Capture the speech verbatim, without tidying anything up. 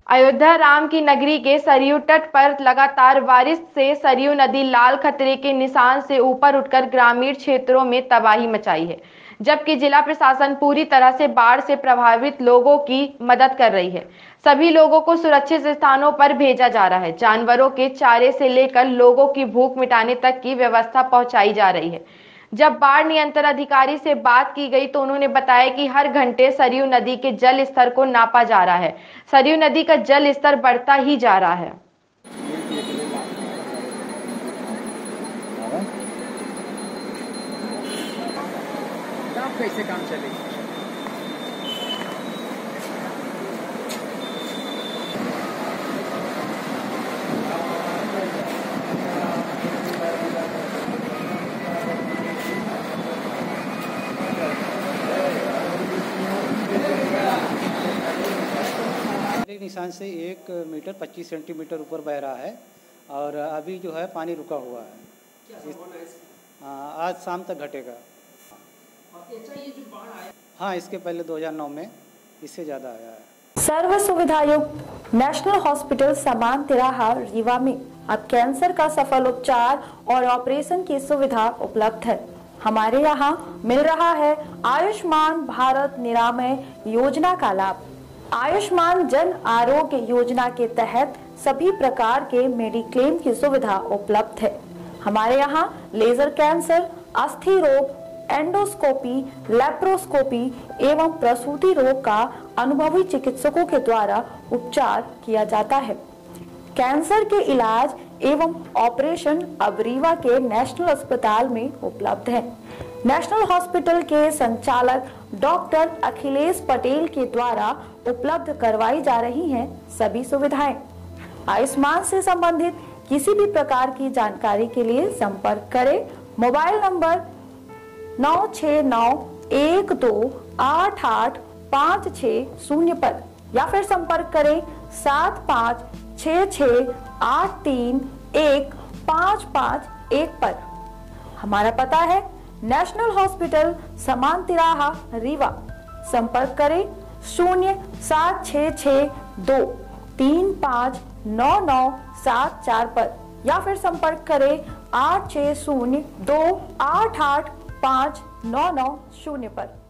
अयोध्या राम की नगरी के सरयू तट पर लगातार बारिश से सरयू नदी लाल खतरे के निशान से ऊपर उठकर ग्रामीण क्षेत्रों में तबाही मचाई है, जबकि जिला प्रशासन पूरी तरह से बाढ़ से प्रभावित लोगों की मदद कर रही है। सभी लोगों को सुरक्षित स्थानों पर भेजा जा रहा है। जानवरों के चारे से लेकर लोगों की भूख मिटाने तक की व्यवस्था पहुंचाई जा रही है। जब बाढ़ नियंत्रण अधिकारी से बात की गई तो उन्होंने बताया कि हर घंटे सरयू नदी के जल स्तर को नापा जा रहा है। सरयू नदी का जल स्तर बढ़ता ही जा रहा है। कैसे काम चलेगा? निशान से एक मीटर पच्चीस सेंटीमीटर ऊपर बह रहा है और अभी जो है पानी रुका हुआ है। हाँ, आज शाम तक घटेगा। ये जो बाढ़ आया, हाँ, इसके पहले दो हज़ार नौ में इससे ज़्यादा आया है। सर्व सुविधायुक्त नेशनल हॉस्पिटल समान तिराहा रीवा में अब कैंसर का सफल उपचार और ऑपरेशन की सुविधा उपलब्ध है। हमारे यहाँ मिल रहा है आयुष्मान भारत निरामय योजना का लाभ। आयुष्मान जन आरोग्य योजना के तहत सभी प्रकार के मेडिक्लेम की सुविधा उपलब्ध है। हमारे यहाँ लेजर कैंसर, अस्थि रोग, एंडोस्कोपी, लेप्रोस्कोपी एवं प्रसूति रोग का अनुभवी चिकित्सकों के द्वारा उपचार किया जाता है। कैंसर के इलाज एवं ऑपरेशन अब रीवा के नेशनल अस्पताल में उपलब्ध है। नेशनल हॉस्पिटल के संचालक डॉक्टर अखिलेश पटेल के द्वारा उपलब्ध करवाई जा रही हैं सभी सुविधाएं। आयुष्मान से संबंधित किसी भी प्रकार की जानकारी के लिए संपर्क करें मोबाइल नंबर नौ छः नौ एक दो आठ आठ पाँच छः शून्य पर या फिर संपर्क करें सात पाँच छः छः आठ तीन एक पाँच पाँच एक पर। हमारा पता है नेशनल हॉस्पिटल समान तिराहा रीवा। संपर्क करें शून्य सात छः छः दो तीन पाँच नौ नौ सात चार पर या फिर संपर्क करें आठ छः शून्य दो आठ आठ पाँच नौ नौ शून्य पर।